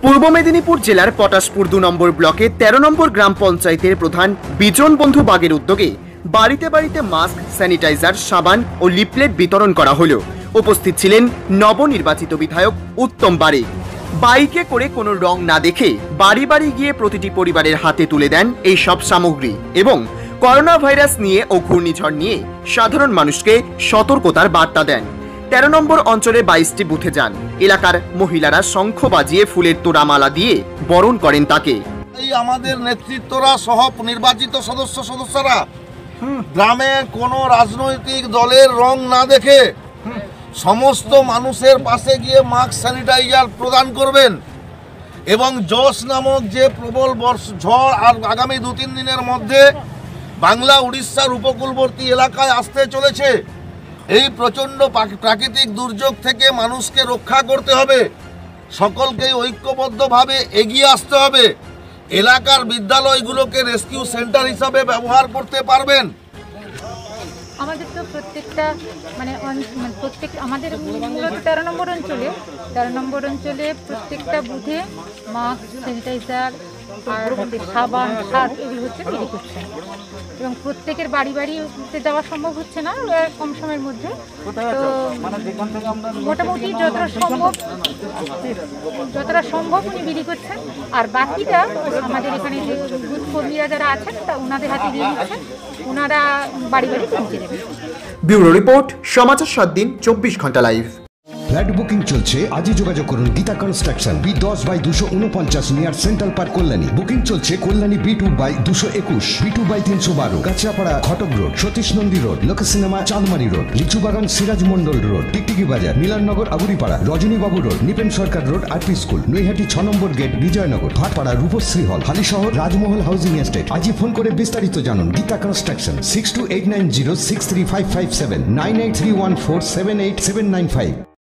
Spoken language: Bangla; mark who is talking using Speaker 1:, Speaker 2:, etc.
Speaker 1: পূর্ব মেদিনীপুর জেলার পটাশপুর ২ নম্বর ব্লকে ১৩ নম্বর গ্রাম পঞ্চায়েতের প্রধান বিজন বন্ধু বাগের উদ্যোগে বাড়িতে বাড়িতে মাস্ক, স্যানিটাইজার, সাবান ও লিফলেট বিতরণ করা হলো। উপস্থিত ছিলেন নবনির্বাচিত বিধায়ক উত্তম বারিক। বাইকে করে কোনো রং না দেখে বাড়ি বাড়ি গিয়ে প্রতিটি পরিবারের হাতে তুলে দেন এই সব সামগ্রী এবং করোনা ভাইরাস নিয়ে ও ঘূর্ণিঝড় নিয়ে সাধারণ মানুষকে সতর্কতার বার্তা দেন। ১৩ নম্বর অঞ্চলে ২২টি বুথে যান। এলাকার মহিলারা শঙ্খ বাজিয়ে ফুলের তোড়ামালা দিয়ে বরণ করেন তাকে।
Speaker 2: এই আমাদের নেতৃত্বরা সহ নির্বাচিত সদস্যরা গ্রামে কোনো রাজনৈতিক দলের রং না দেখে সমস্ত মানুষের পাশে গিয়ে মাস্ক, স্যানিটাইজার প্রদান করবেন এবং জোশ নামক যে প্রবল ঝড় আর আগামী ২-৩ দিনের মধ্যে বাংলা উড়িষ্যার উপকূলবর্তী এলাকায় আসতে চলেছে। এই প্রচণ্ড প্রাকৃতিক দুর্যোগ থেকে মানুষকে রক্ষা করতে হবে, সকলকেই ঐক্যবদ্ধভাবে এগিয়ে আসতে হবে। এলাকার বিদ্যালয়গুলোকে রেস্কিউ সেন্টার হিসাবে ব্যবহার করতে পারবেন।
Speaker 3: আমাদের তো প্রত্যেকটা প্রত্যেক আমাদের মূলত ১৩ নম্বর অঞ্চলে প্রত্যেকটা বুথে মাস্ক, স্যানিটাইজার আর সাবান, সার এগুলো হচ্ছে বিলি করছে এবং প্রত্যেকের বাড়ি বাড়িতে যাওয়া সম্ভব হচ্ছে না কম সময়ের মধ্যে। তো মোটামুটি যতটা সম্ভব উনি বিলি করছেন আর বাকিটা আমাদের এখানে যে বুথ কর্মীরা যারা আছেন তা ওনাদের হাতে দিয়ে দিচ্ছেন, ওনারা বাড়ি বাড়ি পৌঁছে দেবেন।
Speaker 1: ব্যুরো রিপোর্ট, সমাচার ৭ দিন ২৪ ঘন্টা লাইভ।
Speaker 4: ফ্ল্যাট বুকিং চলছে, আজই যোগাযোগ করুন Geeta construction, B10/249 near central park, Kalyani. Booking চলছে Kalyani B2/221, B2/312, Kanchrapara Ghatak road, Satish Nandi road, Lok cinema Chandmari road, Lichubagan Siraj Mondal road, Tiktiki Bazar, Milannagar Aguripara, Rajanibabu road, Nipen Sarkar road, RP school, Naihati ৬ number gate, Bijaynagar, Bhatpara Rupashree hall, Halisahar Rajmahal housing estate. আজই ফোন করে বিস্তারিত জানুন। গীতা কনস্ট্রাকশন 6289063557, 9831478795।